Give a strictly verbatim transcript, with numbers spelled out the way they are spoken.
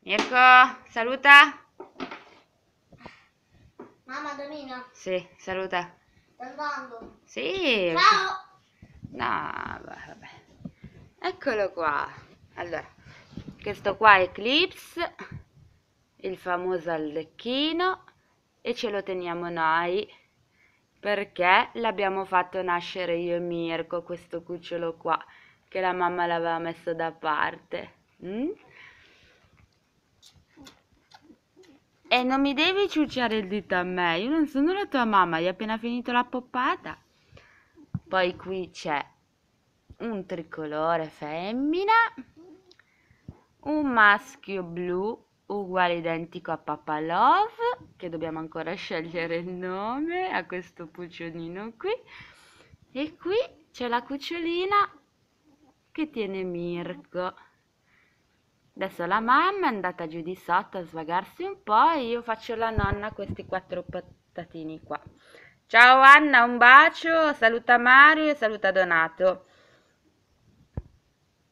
Mirko, saluta. Mamma Domina, Sì, saluta. sto andando. Sì. Ciao! No, vabbè. Eccolo qua. Allora, questo qua è Eclipse, il famoso Arlecchino, e ce lo teniamo noi perché l'abbiamo fatto nascere io e Mirko, questo cucciolo qua, che la mamma l'aveva messo da parte. Mm? E non mi devi ciucciare il dito a me, io non sono la tua mamma, hai appena finito la poppata. Poi qui c'è un tricolore femmina, un maschio blu uguale identico a Papa Love, che dobbiamo ancora scegliere il nome a questo puccionino qui. E qui c'è la cucciolina che tiene Mirko. Adesso la mamma è andata giù di sotto a svagarsi un po' e io faccio la nonna a questi quattro patatini qua. Ciao Anna, un bacio, saluta Mario e saluta Donato.